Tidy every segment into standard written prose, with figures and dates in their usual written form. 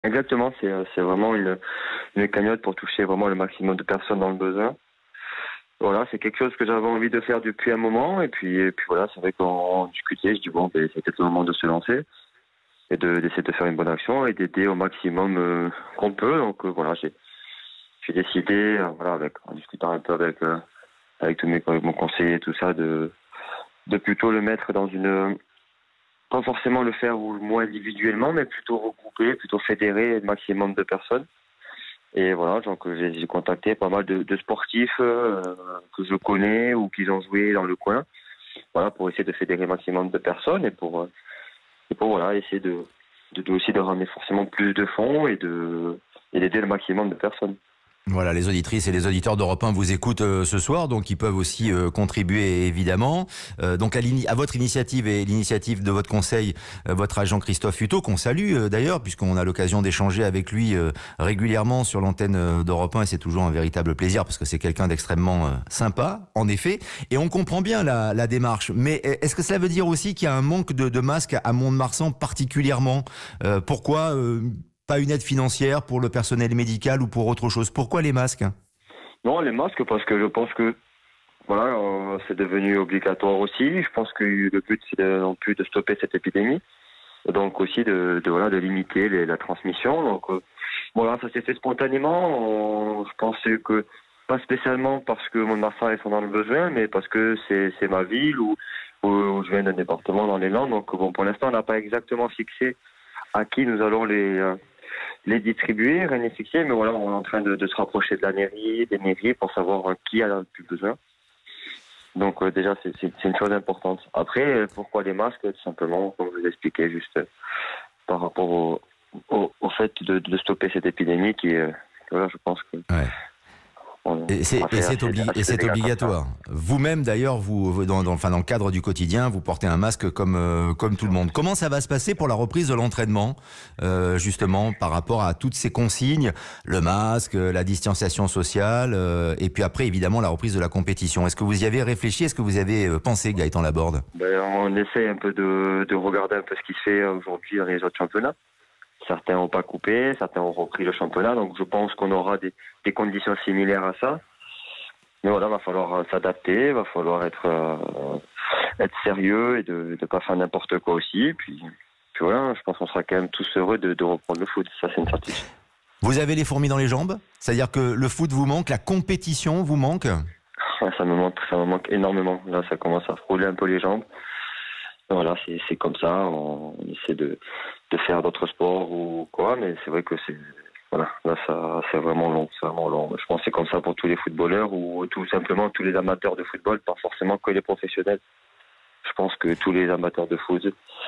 Exactement, c'est vraiment une cagnotte pour toucher vraiment le maximum de personnes dans le besoin. Voilà, c'est quelque chose que j'avais envie de faire depuis un moment, et puis voilà, c'est vrai qu'on discutait, je dis bon, ben, c'est peut-être le moment de se lancer et d'essayer de faire une bonne action et d'aider au maximum qu'on peut. Donc voilà, j'ai décidé, voilà, en discutant un peu avec tous avec mon conseiller et tout ça, de plutôt le mettre dans pas forcément le faire moi individuellement, mais plutôt regrouper, plutôt fédérer le maximum de personnes. Et voilà, donc j'ai contacté pas mal de sportifs que je connais ou qui ont joué dans le coin, voilà, pour essayer de fédérer le maximum de personnes et pour voilà, essayer aussi de ramener forcément plus de fonds et d'aider le maximum de personnes. Voilà, les auditrices et les auditeurs d'Europe 1 vous écoutent ce soir, donc ils peuvent aussi contribuer évidemment. Donc à votre initiative et l'initiative de votre conseil, votre agent Christophe Hutto, qu'on salue d'ailleurs, puisqu'on a l'occasion d'échanger avec lui régulièrement sur l'antenne d'Europe 1, et c'est toujours un véritable plaisir parce que c'est quelqu'un d'extrêmement sympa, en effet. Et on comprend bien la démarche. Mais est-ce que cela veut dire aussi qu'il y a un manque de masques à Mont-de-Marsan particulièrement Pourquoi pas une aide financière pour le personnel médical ou pour autre chose? Pourquoi les masques? Non, les masques, parce que je pense que voilà, c'est devenu obligatoire aussi. Je pense que le but, c'est non plus de stopper cette épidémie, donc aussi voilà, de limiter la transmission. Donc voilà, ça s'est fait spontanément. Je pensais que pas spécialement parce que mon enfant sont dans le besoin, mais parce que c'est ma ville où je viens d'un département dans les Landes. Donc bon, pour l'instant, on n'a pas exactement fixé à qui nous allons les distribuer, rien n'est fixé, mais voilà, on est en train de se rapprocher de la mairie, des mairies pour savoir qui a le plus besoin. Donc déjà, c'est une chose importante. Après, pourquoi les masques? Tout simplement, comme je vous expliquais, juste par rapport au fait de stopper cette épidémie qui est, voilà, je pense que Ouais. Et c'est obligatoire. Vous-même, d'ailleurs, dans le cadre du quotidien, vous portez un masque comme tout le monde. Comment ça va se passer pour la reprise de l'entraînement, justement, par rapport à toutes ces consignes, le masque, la distanciation sociale, et puis après, évidemment, la reprise de la compétition. Est-ce que vous y avez réfléchi? Est-ce que vous avez pensé, Gaëtan Laborde? On essaie un peu de regarder un peu ce qui se fait aujourd'hui dans les autres championnats. Certains n'ont pas coupé, certains ont repris le championnat, donc je pense qu'on aura des conditions similaires à ça. Mais voilà, va falloir s'adapter, va falloir être sérieux et de ne pas faire n'importe quoi aussi. Puis voilà, je pense qu'on sera quand même tous heureux de reprendre le foot, ça c'est une certitude. Vous avez les fourmis dans les jambes? C'est-à-dire que le foot vous manque, la compétition vous manque? Ça me manque énormément. Là, ça commence à frôler un peu les jambes. Voilà, c'est comme ça, on essaie de faire d'autres sports ou quoi, mais c'est vrai que voilà, là c'est vraiment long, c'est vraiment long. Je pense que c'est comme ça pour tous les footballeurs ou tout simplement tous les amateurs de football, pas forcément que les professionnels. Je pense que tous les amateurs de foot,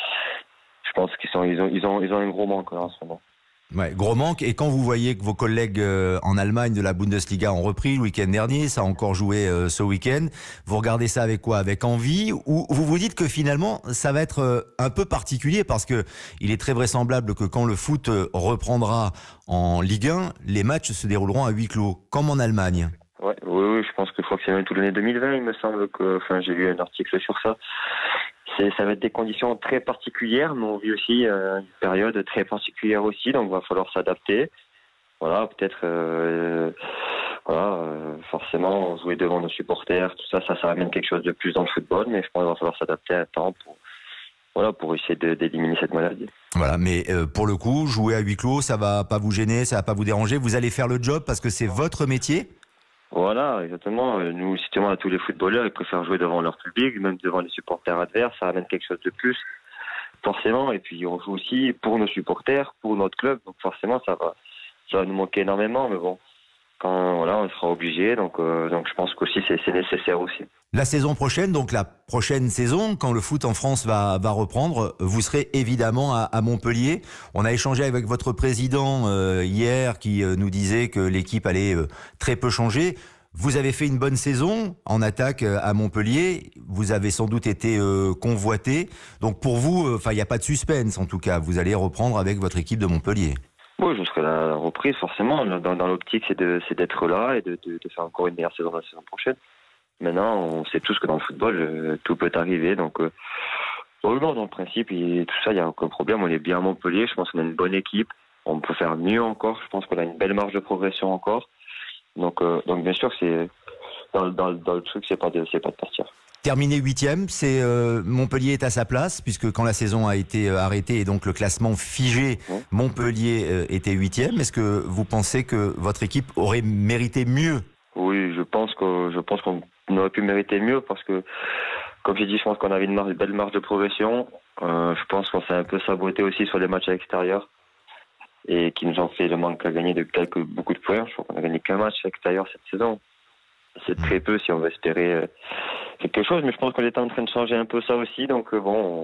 je pense ils ont un gros manque là, en ce moment. Ouais, gros manque. Et quand vous voyez que vos collègues en Allemagne de la Bundesliga ont repris le week-end dernier, ça a encore joué ce week-end, vous regardez ça avec quoi? Avec envie? Ou vous vous dites que finalement, ça va être un peu particulier parce que il est très vraisemblable que quand le foot reprendra en Ligue 1, les matchs se dérouleront à huis clos, comme en Allemagne. Ouais, oui, je pense qu'il faut actionner toute l'année 2020, il me semble que, j'ai lu un article sur ça. Ça va être des conditions très particulières, mais on vit aussi une période très particulière aussi, donc il va falloir s'adapter. Voilà, peut-être, forcément, jouer devant nos supporters, tout ça, ça amène quelque chose de plus dans le football, mais je pense qu'il va falloir s'adapter à un temps pour essayer d'éliminer cette maladie. Voilà, mais pour le coup, jouer à huis clos, ça va pas vous gêner, ça va pas vous déranger, vous allez faire le job parce que c'est votre métier? Voilà, exactement. Nous, justement, à tous les footballeurs, ils préfèrent jouer devant leur public, même devant les supporters adverses, ça amène quelque chose de plus, forcément. Et puis, on joue aussi pour nos supporters, pour notre club, donc forcément, ça va nous manquer énormément, mais bon, on sera obligé, donc je pense qu'aussi c'est nécessaire aussi. La saison prochaine, donc la prochaine saison, quand le foot en France va reprendre, vous serez évidemment à Montpellier. On a échangé avec votre président hier qui nous disait que l'équipe allait très peu changer. Vous avez fait une bonne saison en attaque à Montpellier. Vous avez sans doute été convoité. Donc pour vous, il n'y a pas de suspense en tout cas. Vous allez reprendre avec votre équipe de Montpellier. Oui, je serai à la reprise forcément. Dans l'optique, c'est d'être là et de faire encore une meilleure saison la saison prochaine. Maintenant, on sait tous que dans le football, tout peut arriver. Donc, dans le principe, tout ça, il n'y a aucun problème. On est bien à Montpellier. Je pense qu'on a une bonne équipe. on peut faire mieux encore. Je pense qu'on a une belle marge de progression encore. Donc bien sûr, c'est dans le truc, c'est pas de partir. Terminé 8e, Montpellier est à sa place, puisque quand la saison a été arrêtée et donc le classement figé, Montpellier était 8e. Est-ce que vous pensez que votre équipe aurait mérité mieux? Oui, je pense qu'on aurait pu mériter mieux parce que, comme j'ai dit, je pense qu'on avait une belle marge de progression. Je pense qu'on s'est un peu saboté aussi sur les matchs à l'extérieur et qui nous ont fait le manque à gagner de beaucoup de points. Je crois qu'on a gagné qu'un match à l'extérieur cette saison. C'est très peu si on veut espérer quelque chose, mais je pense qu'on était en train de changer un peu ça aussi. Donc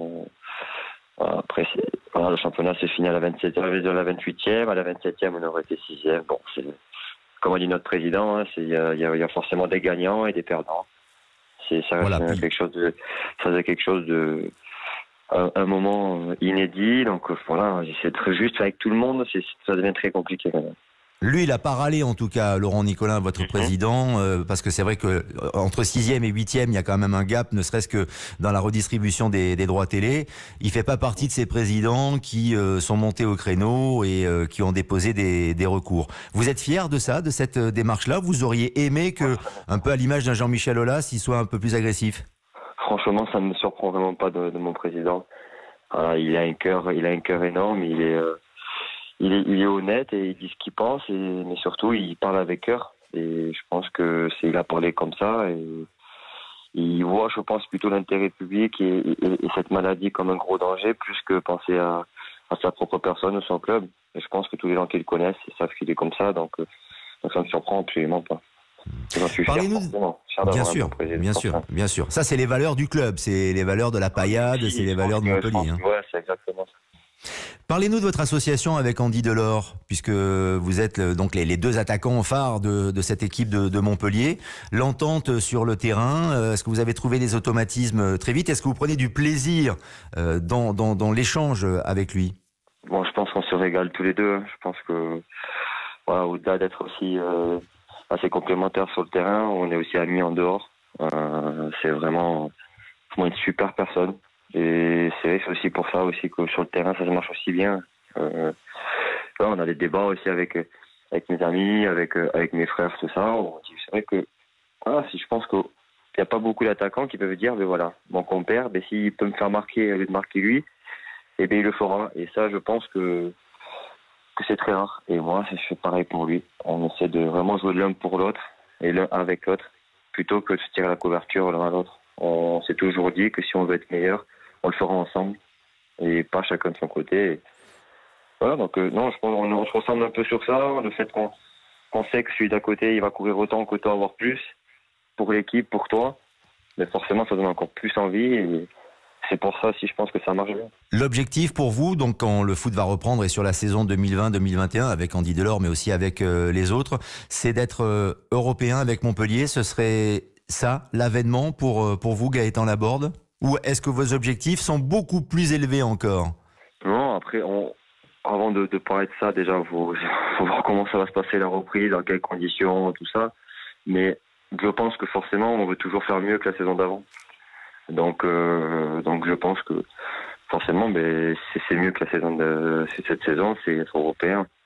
après, le championnat s'est fini à la 27e, à la 28e, à la 27e on aurait été 6e. Bon, c'est comme a dit notre président, hein, il y a forcément des gagnants et des perdants. Ça reste quelque chose de un moment inédit. Donc voilà, j'essaie d'être juste avec tout le monde. Ça devient très compliqué quand même. Lui, il a pas râlé, en tout cas, Laurent Nicolin, votre président, parce que c'est vrai que entre 6e et 8e, il y a quand même un gap, ne serait-ce que dans la redistribution des droits télé. Il fait pas partie de ces présidents qui sont montés au créneau et qui ont déposé des recours. Vous êtes fier de ça, de cette démarche-là? Vous auriez aimé que, un peu à l'image d'un Jean-Michel Aulas, il soit un peu plus agressif? Franchement, ça ne me surprend vraiment pas de mon président. Il a un cœur énorme. Il est honnête et il dit ce qu'il pense, mais surtout il parle avec cœur. Et je pense que il a parlé comme ça et il voit, je pense, plutôt l'intérêt public et cette maladie comme un gros danger, plus que penser à sa propre personne ou son club. Et je pense que tous les gens qui le connaissent savent qu'il est comme ça, donc ça ne me surprend absolument pas. Parlez-nous. Bien sûr. Ça, c'est les valeurs du club, c'est les valeurs de la paillade, c'est les valeurs de Montpellier. Ouais, c'est exactement ça. Parlez-nous de votre association avec Andy Delors, puisque vous êtes donc les deux attaquants phares de cette équipe de Montpellier. L'entente sur le terrain, est-ce que vous avez trouvé des automatismes très vite? Est-ce que vous prenez du plaisir dans l'échange avec lui? Bon, je pense qu'on se régale tous les deux. Je pense que au-delà d'être aussi assez complémentaires sur le terrain, on est aussi amis en dehors. C'est vraiment une super personne. Et c'est aussi pour ça aussi que sur le terrain ça se marche aussi bien. On a des débats aussi avec mes amis, avec mes frères, tout ça. C'est vrai que si je pense qu'il n'y a pas beaucoup d'attaquants qui peuvent dire, mais voilà, mon compère, s'il peut me faire marquer au lieu de marquer lui, et il le fera. Et ça, je pense que c'est très rare. Et moi, je fais pareil pour lui. On essaie de vraiment jouer l'un pour l'autre et l'un avec l'autre, plutôt que de se tirer la couverture l'un à l'autre. On s'est toujours dit que si on veut être meilleur, on le fera ensemble et pas chacun de son côté. Et voilà, donc non, je pense qu'on se ressemble un peu sur ça, le fait qu'on sait que celui d'à côté, il va courir autant que toi, voire plus, pour l'équipe, pour toi, mais forcément, ça donne encore plus envie et c'est pour ça aussi, je pense que ça marche bien. L'objectif pour vous, donc quand le foot va reprendre et sur la saison 2020-2021 avec Andy Delors, mais aussi avec les autres, c'est d'être européen avec Montpellier. Ce serait ça, l'avènement pour vous, Gaëtan Laborde? Ou est-ce que vos objectifs sont beaucoup plus élevés encore? Non, après, avant de parler de ça, déjà, faut voir comment ça va se passer la reprise, dans quelles conditions, tout ça. Mais je pense que forcément, on veut toujours faire mieux que la saison d'avant. Donc je pense que forcément, c'est mieux que cette saison, c'est être européen.